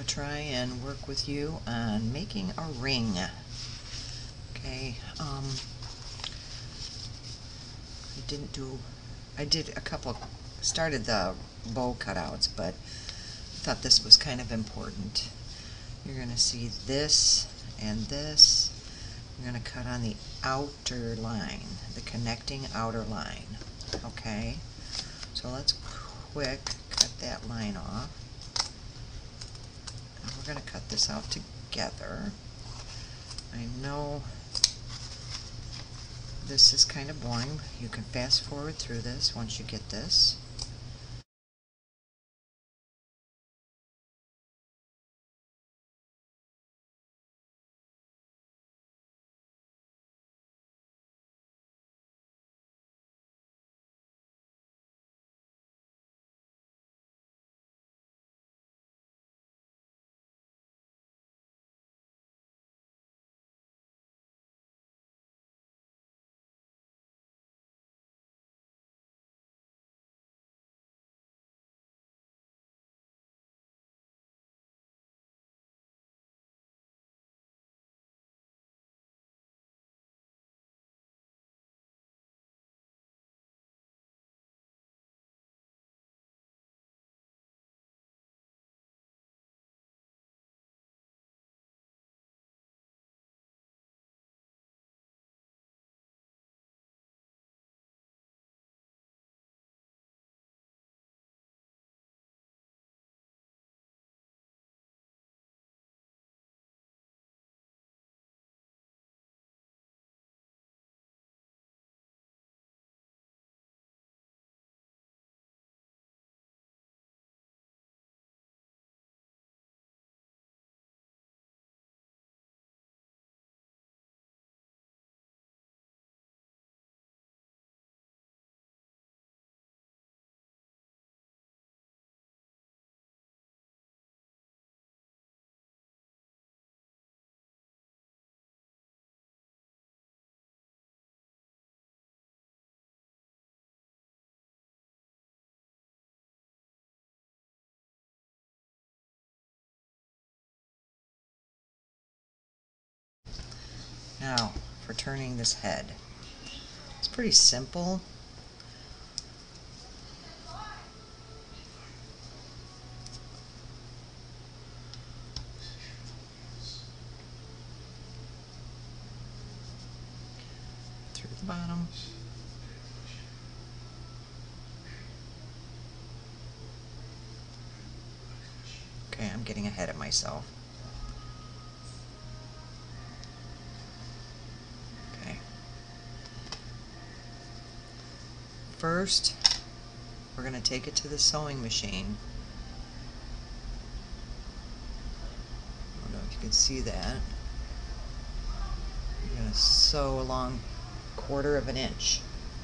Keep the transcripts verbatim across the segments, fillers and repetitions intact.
try and work with you on making a ring. Okay, um, I didn't do, I did a couple, started the bow cutouts, but I thought this was kind of important. You're going to see this and this. You're going to cut on the outer line, the connecting outer line. Okay, so let's quick cut that line off. And we're going to cut this out together. I know this is kind of boring. You can fast forward through this once you get this. Now, for turning this head. It's pretty simple. Through the bottom. Okay, I'm getting ahead of myself. First, we're going to take it to the sewing machine. I don't know if you can see that. You're going to sew along a quarter of an inch.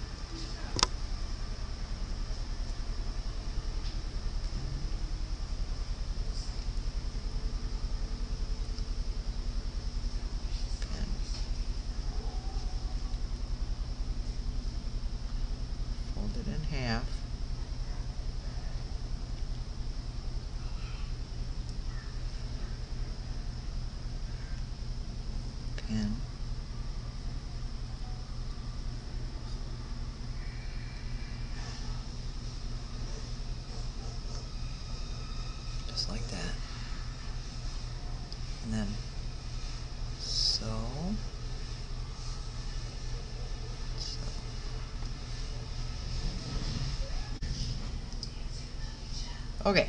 Half. Pin. Just like that. And then sew. Okay.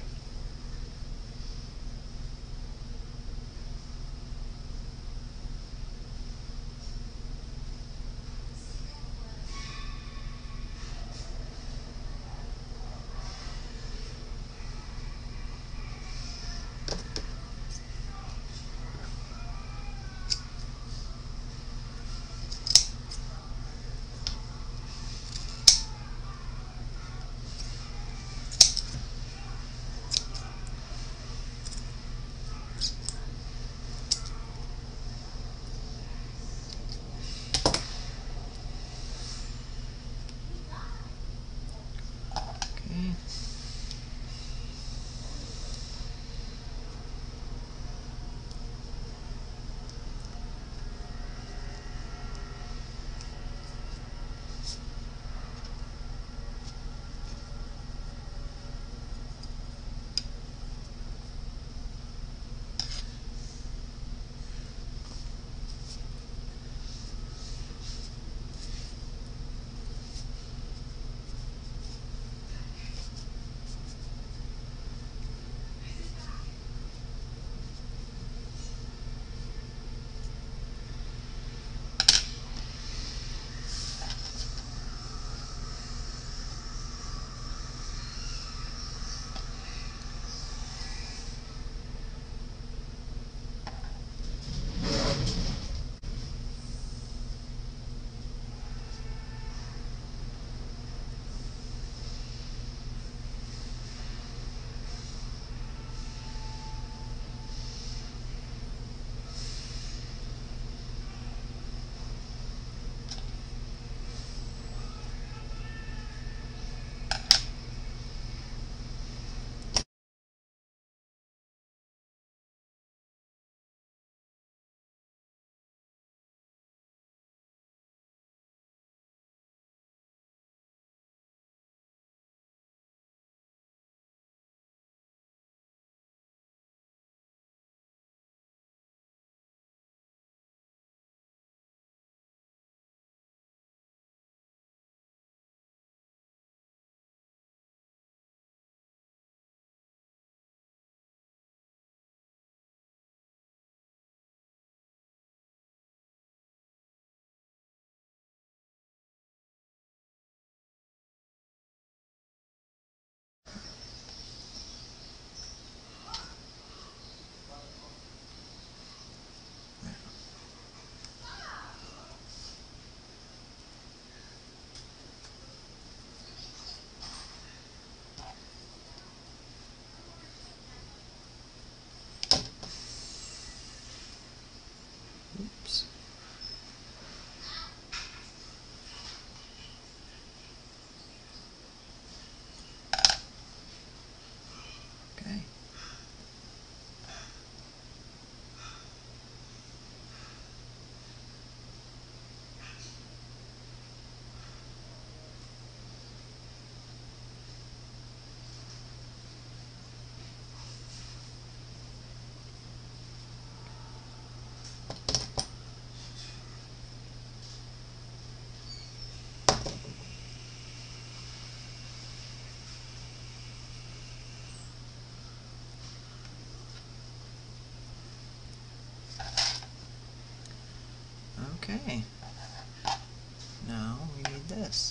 this.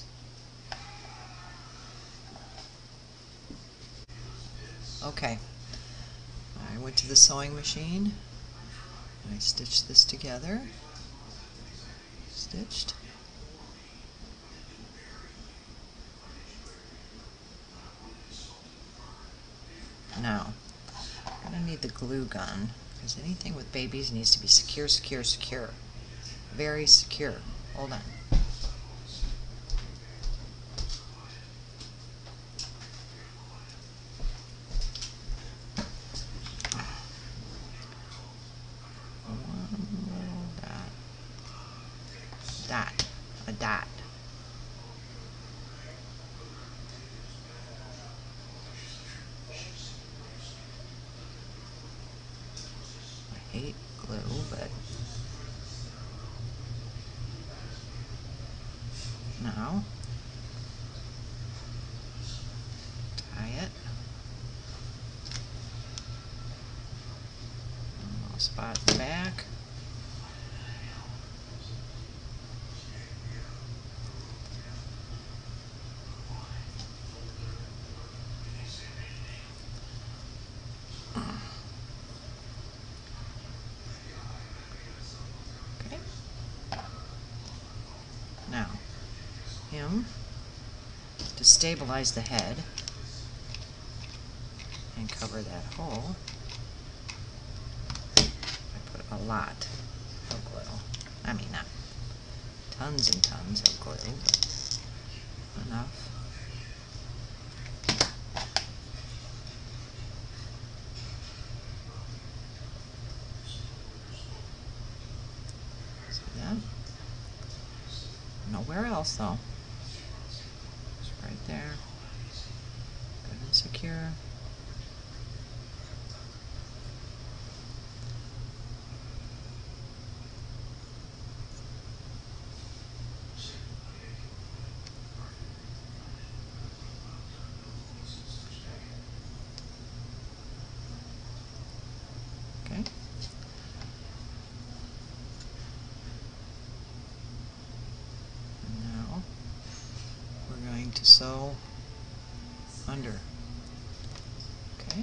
Okay, I went to the sewing machine and I stitched this together. Stitched. Now, I'm going to need the glue gun because anything with babies needs to be secure, secure, secure. Very secure. Hold on. Dot, a dot. I hate glue, but now tie it. A little spot in the back. Now, him, to stabilize the head and cover that hole, I put a lot of glue. I mean, not tons and tons of glue, but enough. See that? Nowhere else though. It's right there. Good and secure. Okay. Now we're going to sew under. Okay.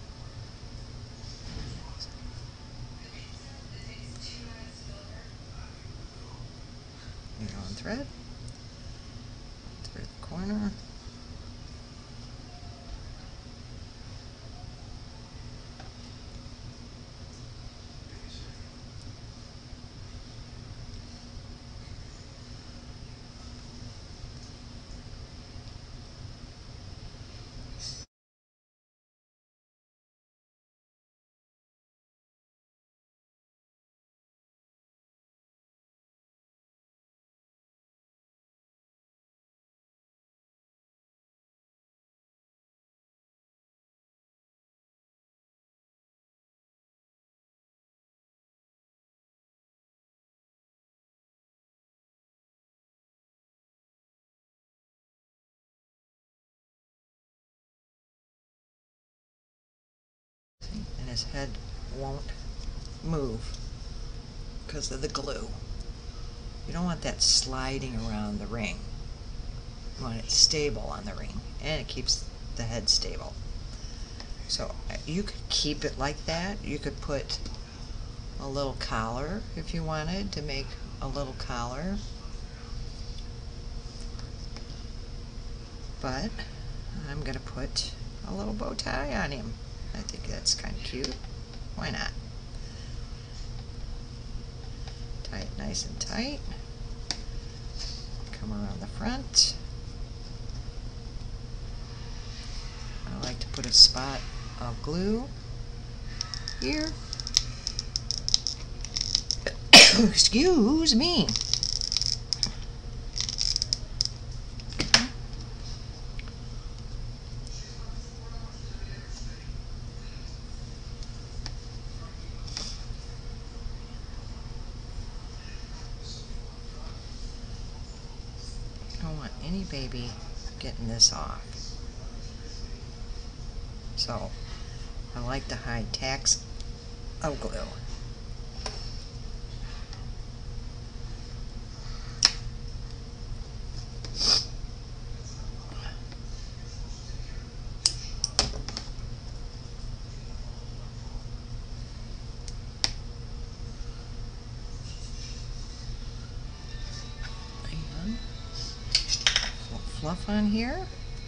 Needle and thread through the corner. And his head won't move because of the glue. You don't want that sliding around the ring. You want it stable on the ring, and it keeps the head stable. So you could keep it like that. You could put a little collar if you wanted to make a little collar. But I'm going to put a little bow tie on him. I think that's kind of cute. Why not? Tie it nice and tight. Come around the front. I like to put a spot of glue here. Excuse me. I don't want any baby getting this off. So I like to hide tacks of glue. fluff on here.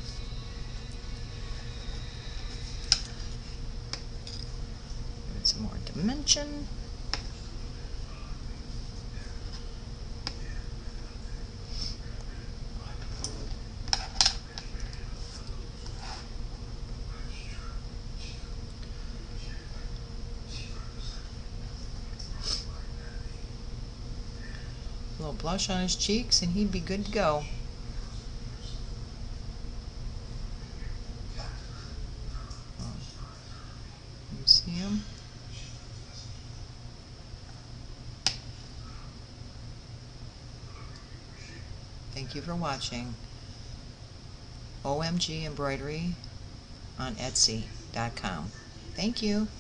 Give it some more dimension. A little blush on his cheeks and he'd be good to go. You see him? Thank you for watching. O M G Embroidery on Etsy dot com. Thank you.